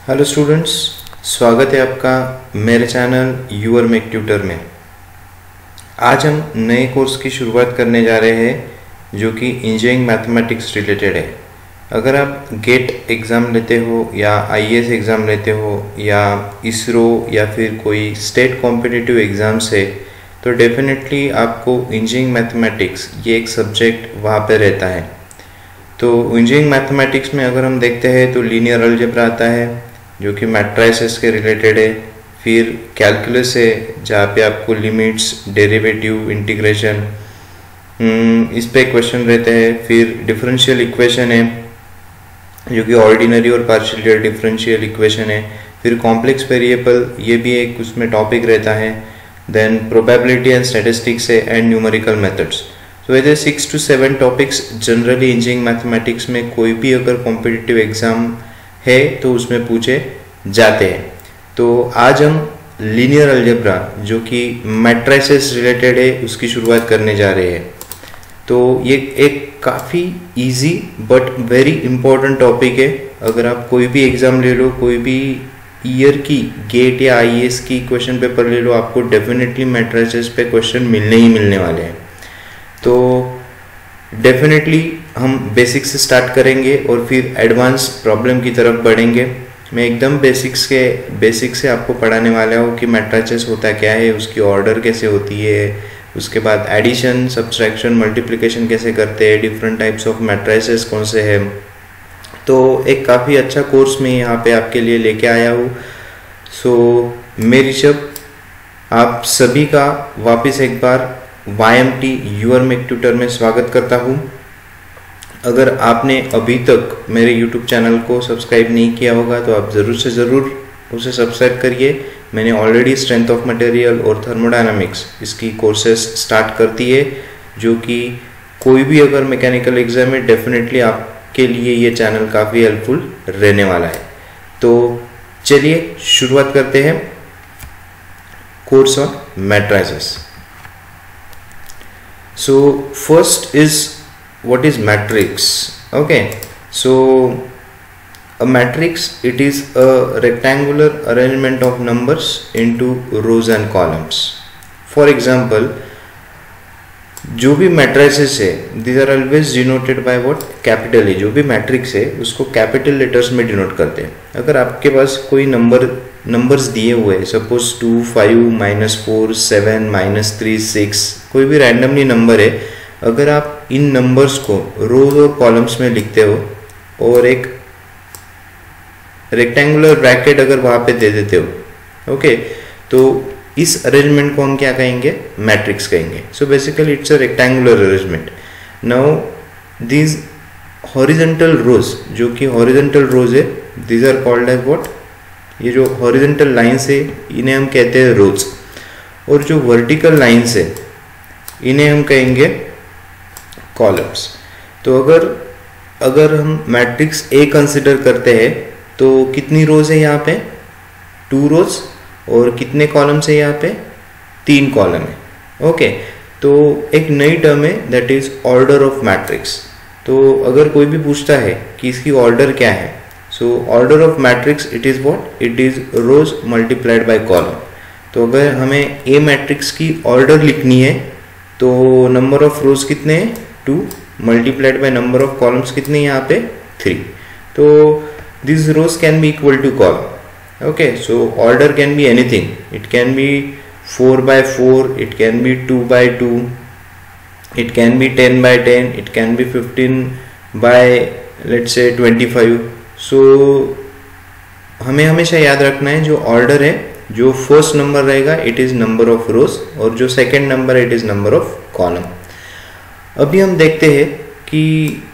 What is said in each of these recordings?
Hello students, स्वागत है आपका मेरे चैनल यूर मेक ट्यूटर में। आज हम नए कोर्स की शुरुआत करने जा रहे हैं जो कि इंजीनियरिंग मैथमेटिक्स रिलेटेड है। अगर आप गेट एग्ज़ाम लेते हो या आईएएस एग्ज़ाम लेते हो या इसरो या फिर कोई स्टेट कॉम्पिटिटिव एग्ज़ाम्स है तो डेफिनेटली आपको इंजीनियरिंग मैथमेटिक्स ये एक सब्जेक्ट वहाँ पे रहता है। तो इंजीनियरिंग मैथमेटिक्स में अगर हम देखते हैं तो लीनियर अलजेब्रा आता है जो कि मैट्रिसेस के रिलेटेड है, फिर कैलकुलस है जहाँ पे आपको लिमिट्स, डेरिवेटिव, इंटीग्रेशन इस पे क्वेश्चन रहते हैं, फिर डिफरेंशियल इक्वेशन है जो कि ऑर्डिनरी और पार्शियल डिफरेंशियल इक्वेशन है, फिर कॉम्प्लेक्स वेरिएबल ये भी एक उसमें टॉपिक रहता है, देन प्रोबेबिलिटी एंड स्टैटिस्टिक्स है एंड न्यूमेरिकल मेथड्स। तो ऐसे 6 to 7 topics generally engineering mathematics में कोई भी अगर कॉम्पिटिटिव एग्जाम है तो उसमें पूछे जाते हैं। तो आज हम लीनियर अलजेब्रा जो कि मैट्रिसेस रिलेटेड है उसकी शुरुआत करने जा रहे हैं। तो ये एक काफ़ी easy but very important topic है। अगर आप कोई भी एग्ज़ाम ले लो, कोई भी ईयर की गेट या आईएएस की क्वेश्चन पेपर ले लो, आपको डेफिनेटली मैट्रिसेस पे क्वेश्चन मिलने ही मिलने वाले हैं। तो डेफिनेटली हम बेसिक से स्टार्ट करेंगे और फिर एडवांस प्रॉब्लम की तरफ बढ़ेंगे। मैं एकदम बेसिक से आपको पढ़ाने वाला हूँ कि मैट्रिसेस होता क्या है, उसकी ऑर्डर कैसे होती है, उसके बाद एडिशन, सब्सट्रैक्शन, मल्टीप्लिकेशन कैसे करते हैं, डिफरेंट टाइप्स ऑफ मैट्रिसेस कौन से हैं। तो एक काफ़ी अच्छा कोर्स मैं यहाँ पे आपके लिए लेके आया हूँ। सो मैं ऋषभ आप सभी का वापस एक बार YMT यूर मेक ट्यूटर में स्वागत करता हूँ। अगर आपने अभी तक मेरे YouTube चैनल को सब्सक्राइब नहीं किया होगा तो आप ज़रूर से ज़रूर उसे सब्सक्राइब करिए। मैंने ऑलरेडी स्ट्रेंथ ऑफ मटेरियल और थर्मोडायनामिक्स इसकी कोर्सेस स्टार्ट कर दी है, जो कि कोई भी अगर मैकेनिकल एग्जाम है डेफिनेटली आपके लिए ये चैनल काफ़ी हेल्पफुल रहने वाला है। तो चलिए शुरुआत करते हैं course on matrices. So first is what is matrix. Okay, so a matrix, it is a rectangular arrangement of numbers into rows and columns. For example, जो भी मैट्रिसेस है these are always denoted by what? Capital है। जो भी matrix है उसको capital letters में denote करते हैं। अगर आपके पास कोई नंबर्स दिए हुए हैं, सपोज 2, 5, -4, 7, -3, 6, कोई भी रैंडमली नंबर है, अगर आप इन नंबर्स को रोज और कॉलम्स में लिखते हो और एक रेक्टेंगुलर ब्रैकेट अगर वहाँ पे दे देते हो, ओके, तो इस अरेंजमेंट को हम क्या कहेंगे? मैट्रिक्स कहेंगे। So basically it's a rectangular arrangement. Now these horizontal rows, जो कि हॉरिजॉन्टल रोज है, these are called as what? ये जो हॉरिजॉन्टल लाइन्स है इन्हें हम कहते हैं रोज, और जो वर्टिकल लाइन्स है इन्हें हम कहेंगे कॉलम्स। तो अगर हम मैट्रिक्स ए कंसिडर करते हैं तो कितनी रोज है यहाँ पे? 2 रोज। और कितने कॉलम्स है यहाँ पे? 3 कॉलम है। ओके, तो एक नई टर्म है that is order of matrix. तो अगर कोई भी पूछता है कि इसकी ऑर्डर क्या है, so order of matrix it is what? It is rows multiplied by column. तो अगर हमें ए मैट्रिक्स की ऑर्डर लिखनी है तो नंबर ऑफ रोज कितने हैं? 2 multiplied by number of columns कितने हैं यहाँ पे? 3। तो this rows can be equal to column. Okay, so order can be anything. It can be 4 by 4, it can be 2 by 2, it can be 10 by 10, it can be 15 by let's say 25. So हमें हमेशा याद रखना है जो order है, जो first number रहेगा it is number of rows, और जो सेकेंड नंबर है it is number of column. अभी हम देखते हैं कि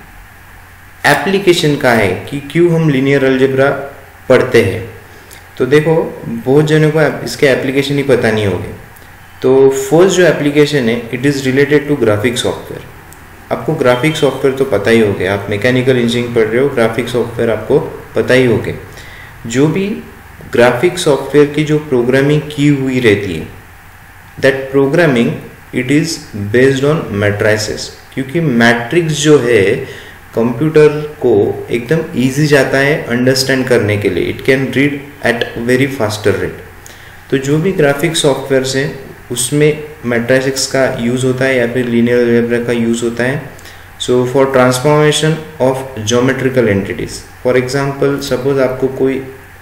एप्लीकेशन का है कि क्यों हम लीनियर अलजेब्रा पढ़ते हैं। तो देखो, बहुत जनों को इसके एप्लीकेशन ही पता नहीं होंगे। तो फर्स्ट जो एप्लीकेशन है it is related to graphic software. आपको ग्राफिक सॉफ्टवेयर तो पता ही होगा, आप मैकेनिकल इंजीनियरिंग पढ़ रहे हो, ग्राफिक सॉफ्टवेयर आपको पता ही होगा। जो भी ग्राफिक सॉफ्टवेयर की जो प्रोग्रामिंग की हुई रहती है, that programming it is based on matrices. क्योंकि मैट्रिक्स जो है कंप्यूटर को एकदम इजी जाता है अंडरस्टैंड करने के लिए. It can read at very faster rate. तो जो भी ग्राफिक सॉफ्टवेयर्स हैं उसमें मैट्रिसेस का यूज़ होता है या फिर लीनियर अलजेब्रा का यूज़ होता है. So for transformation of geometrical entities, for example suppose आपको कोई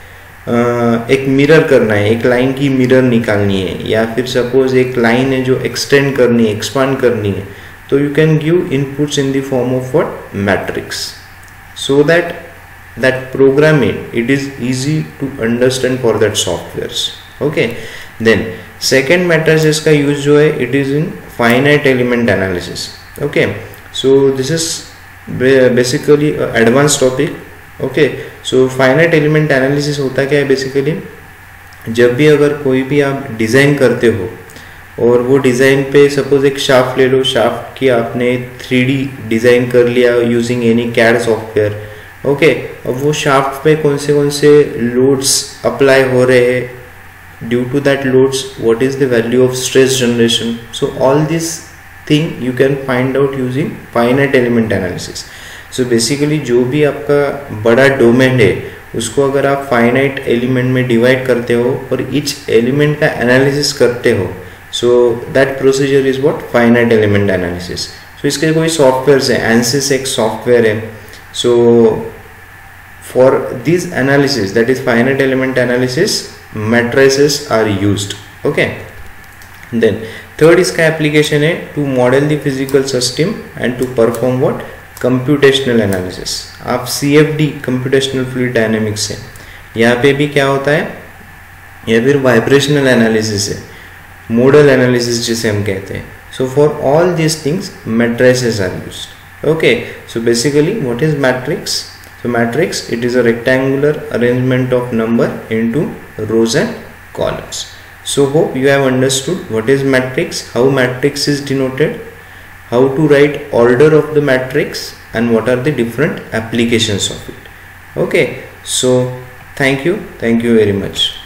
एक मिरर करना है, एक लाइन की मिरर निकालनी है, या फिर सपोज एक लाइन है जो एक्सटेंड करनी है, एक्सपांड करनी है, तो you can give inputs in the form of what? Matrix, so that programming it is easy to understand for that softwares. Okay, then second matrices का use जो है it is in finite element analysis. Okay, so this is basically advanced topic. Okay, so finite element analysis होता क्या है basically, जब भी अगर कोई भी आप डिज़ाइन करते हो और वो डिज़ाइन पे सपोज एक शाफ्ट ले लो, शाफ्ट की आपने 3D डिज़ाइन कर लिया using any CAD software. Okay, अब वो शाफ्ट पे कौन से लोड्स अप्लाई हो रहे हैं, due to that loads what is the value of stress generation. So all this thing you can find out using finite element analysis. So basically जो भी आपका बड़ा डोमेन है उसको अगर आप फाइनाइट एलिमेंट में डिवाइड करते हो और ईच एलिमेंट का एनालिसिस करते हो, so that procedure is what? Finite element analysis. So इसके कोई सॉफ्टवेयर है, ANSYS एक सॉफ्टवेयर है. so for this analysis, that is finite element analysis, matrices are used. Okay, then third इसका एप्लीकेशन है to model the physical system and to perform what? computational analysis. आप CFD computational fluid dynamics है, यहाँ पे भी क्या होता है, या फिर वाइब्रेशनल एनालिसिस है, modal analysis जिसे हम कहते हैं. So for all these things matrices are used. Okay, so basically what is matrix? So matrix, it is a rectangular arrangement of number into rows and columns. So hope you have understood what is matrix, how matrix is denoted, how to write order of the matrix, and what are the different applications of it. Okay, so thank you very much.